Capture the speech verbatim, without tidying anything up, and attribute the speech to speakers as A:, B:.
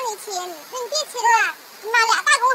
A: 你亲，那你别亲了，你妈俩大